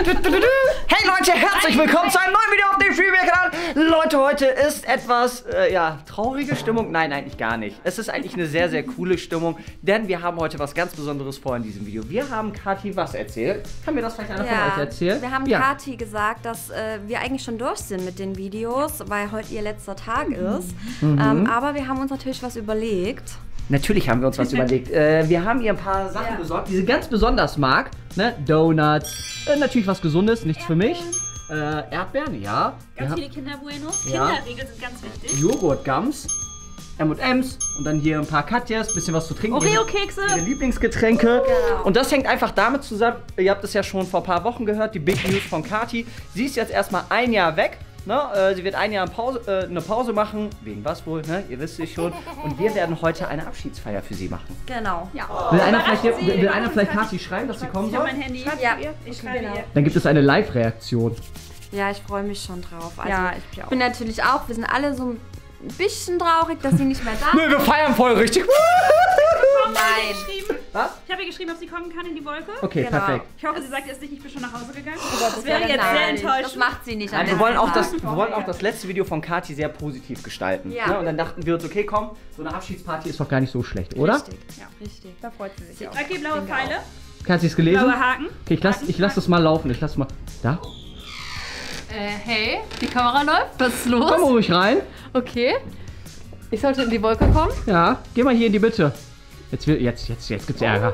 Hey Leute, herzlich willkommen zu einem neuen Video auf dem Freeware-Kanal. Leute, heute ist etwas, ja, traurige Stimmung. Nein, eigentlich gar nicht. Es ist eigentlich eine sehr, sehr coole Stimmung, denn wir haben heute was ganz Besonderes vor in diesem Video. Wir haben Kathi was erzählt. Kann mir das vielleicht einer von euch erzählen? Wir haben Kathi gesagt, dass wir eigentlich schon durch sind mit den Videos, weil heute ihr letzter Tag ist. Aber wir haben uns natürlich was überlegt. Natürlich haben wir uns was überlegt. Wir haben ihr ein paar Sachen besorgt, die sie ganz besonders mag. Ne? Donuts, natürlich was Gesundes, nichts für mich. Erdbeeren, ja. Ganz viele Kinderbuenos. Kinderriegel sind ganz wichtig. Joghurt, Gums, M&M's und dann hier ein paar Katjas, bisschen was zu trinken. Oreo-Kekse. Ihre Lieblingsgetränke. Genau. Und das hängt einfach damit zusammen, ihr habt es ja schon vor ein paar Wochen gehört, die Big News von Kathi. Sie ist jetzt erstmal ein Jahr weg. Ne? Sie wird ein Jahr eine Pause machen. Wegen was wohl, ne? Ihr wisst es schon. Und wir werden heute eine Abschiedsfeier für sie machen. Genau. Ja. Will einer vielleicht Kathi schreiben, dass sie kommen Ich soll? habe mein Handy. Ja, Ich schreibe ihr. Dann gibt es eine Live-Reaktion. Ja, ich freue mich schon drauf. Also, Ja, ich ich auch. bin natürlich auch, wir sind alle so ein bisschen traurig, dass sie nicht mehr da Nö, wir feiern voll richtig. Nein. Was? Ich habe ihr geschrieben, ob sie kommen kann in die Wolke. Okay, Genau. perfekt. Ich hoffe, sie sagt jetzt nicht, ich bin schon nach Hause gegangen. Das wäre jetzt sehr enttäuschend. Das macht sie nicht. Nein, wir wollen auch das letzte Video von Kathi sehr positiv gestalten. Ja. Ne? Und dann dachten wir uns, okay, komm, so eine Abschiedsparty ist doch gar nicht so schlecht, oder? Richtig. Ja. Richtig. Da freut sie sich auch. Okay, blaue Pfeile, Kannst du es gelesen? blaue Haken. Okay, ich lass das mal laufen. Ich lass mal. Da? Hey, die Kamera läuft. Was ist los? Komm ruhig rein. Okay. Ich sollte in die Wolke kommen. Ja, geh mal hier in die Mitte. Jetzt gibt's Ärger.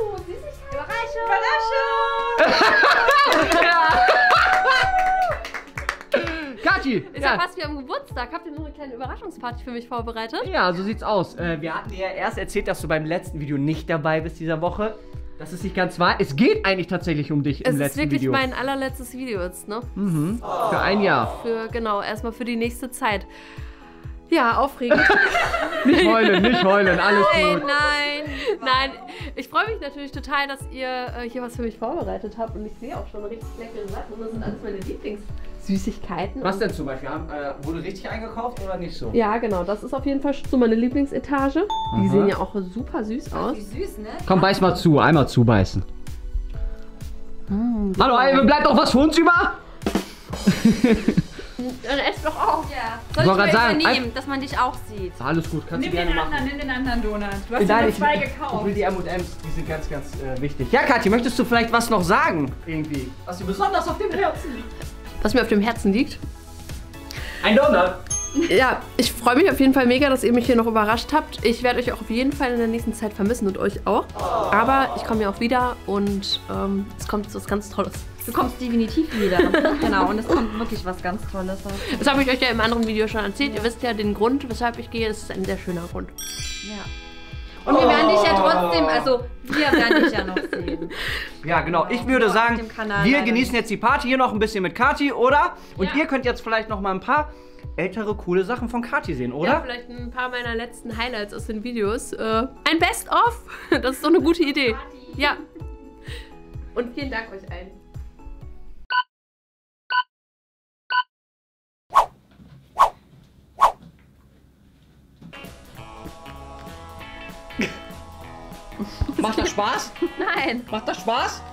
Kathi! Ist ja fast wie am Geburtstag. Habt ihr noch eine kleine Überraschungsparty für mich vorbereitet? Ja, so sieht's aus. Wir hatten dir ja erst erzählt, dass du beim letzten Video nicht dabei bist dieser Woche. Das ist nicht ganz wahr. Es geht eigentlich tatsächlich um dich im Es ist letzten wirklich Video. mein allerletztes Video jetzt, ne? Für ein Jahr. Genau, erstmal für die nächste Zeit. Ja, aufregend. Nicht heulen, alles gut. Nein. Ich freue mich natürlich total, dass ihr hier was für mich vorbereitet habt. Und ich sehe auch schon richtig leckere Sachen. Und das sind alles meine Lieblingssüßigkeiten. Was denn zum Beispiel? Wurde richtig eingekauft oder nicht so? Ja, genau. Das ist auf jeden Fall so meine Lieblingsetage. Die sehen ja auch super süß aus. Wie süß, ne? Komm, beiß mal zu. Einmal zubeißen. Hallo, Alve, bleibt auch was für uns über? Dann esst doch auch. Ja. Ich wollte Soll ich gerade mal sagen, übernehmen, dass man dich auch sieht? Alles gut, kannst Nimm du gerne den machen. anderen, nimm den anderen Donut. Du hast Nein, nur ich zwei will gekauft. die M&M's, die sind ganz, ganz wichtig. Ja, Kathi, möchtest du vielleicht was noch sagen? Irgendwie. Was dir besonders auf dem Herzen liegt? Was mir auf dem Herzen liegt. Ein Donut. Ja, ich freue mich auf jeden Fall mega, dass ihr mich hier noch überrascht habt. Ich werde euch auch auf jeden Fall in der nächsten Zeit vermissen und euch auch. Aber ich komme ja auch wieder und es kommt jetzt was ganz Tolles. Du kommst definitiv wieder. Genau, und es kommt wirklich was ganz Tolles. Das habe ich euch ja im anderen Video schon erzählt. Ihr wisst ja den Grund, weshalb ich gehe. Das ist ein sehr schöner Grund. Ja. Und wir werden dich ja trotzdem, also wir werden dich ja noch sehen. Ja, genau. Ich würde Auf sagen, dem Kanal wir leider genießen jetzt die Party hier noch ein bisschen mit Kathi, oder? Und Ja. ihr könnt jetzt vielleicht noch mal ein paar ältere, coole Sachen von Kathi sehen, oder? Ja, vielleicht ein paar meiner letzten Highlights aus den Videos. Ein Best-of. Das ist so eine gute Idee. Ja. Und vielen Dank euch allen. Macht das Spaß? Nein. Macht das Spaß?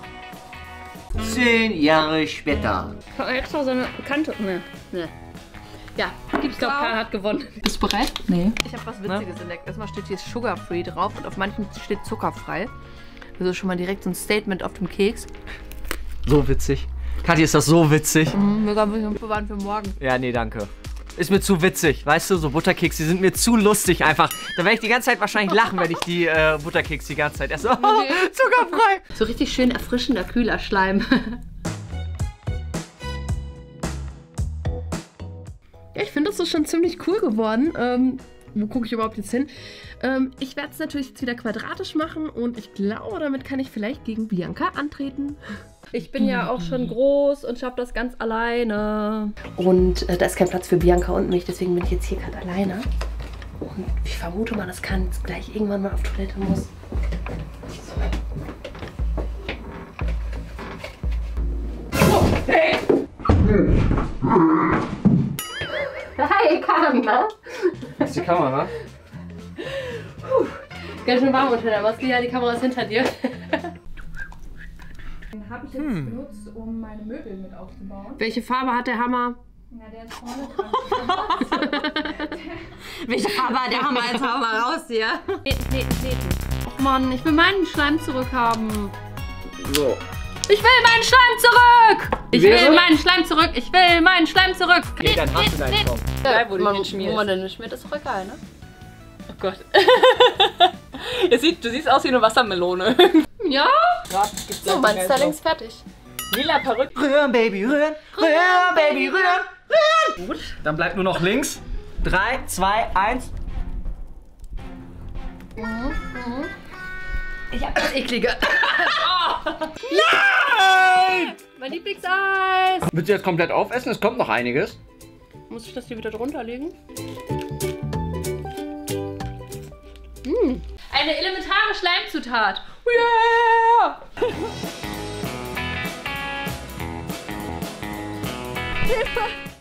10 Jahre später. Extra so eine Kante. Ne. Ja, ich glaube, Karl hat gewonnen. Bist du bereit? Nee. Ich habe was Witziges entdeckt. Erstmal steht hier Sugar-Free drauf und auf manchen steht zuckerfrei. Also schon mal direkt so ein Statement auf dem Keks. So witzig. Kathi, ist das so witzig? Mega bewahren für morgen. Ja, nee, danke. Ist mir zu witzig, weißt du, so Butterkeks, die sind mir zu lustig einfach. Da werde ich die ganze Zeit wahrscheinlich lachen, wenn ich die Butterkeks die ganze Zeit esse. Oh, zuckerfrei. So richtig schön erfrischender, kühler Schleim. Ja, ich finde, das ist schon ziemlich cool geworden. Wo gucke ich überhaupt jetzt hin? Ich werde es natürlich jetzt wieder quadratisch machen und ich glaube, damit kann ich vielleicht gegen Bianca antreten. Ich bin ja auch schon groß und schaffe das ganz alleine. Und da ist kein Platz für Bianca und mich, deswegen bin ich jetzt hier gerade alleine. Und ich vermute mal, dass Kahn jetzt gleich irgendwann mal auf Toilette muss. Oh, hey! Hi, Kahn, ne? Das ist die Kamera. Ganz schön warm unter der Maske. Ja, die Kamera ist hinter dir. habe ich jetzt benutzt, um meine Möbel mit aufzubauen. Welche Farbe hat der Hammer? Na, der ist vorne dran. Welche Farbe hat der Hammer? Jetzt hau mal raus hier. Kneten. Och Mann, ich will meinen Schleim zurückhaben. So. Ich will meinen Schleim zurück! Ich will meinen Schleim zurück! Ich will meinen Schleim zurück! Okay, dann hast du deinen Schwamm. Egal, wo du hinschmierst. Wo man denn schmiert, ist doch egal, ne? Oh Gott. Du siehst aus wie eine Wassermelone. Ja? So, mein Styling ist fertig. Lila Perücke. Rühren, Baby, rühren. Rühren, Baby, rühren. Rühren. Gut, dann bleibt nur noch links. 3, 2, 1. Ich hab das Eklige. Nein! Mein Lieblingseis! Willst du jetzt komplett aufessen? Es kommt noch einiges. Muss ich das hier wieder drunter legen? Eine elementare Schleimzutat. Yeah!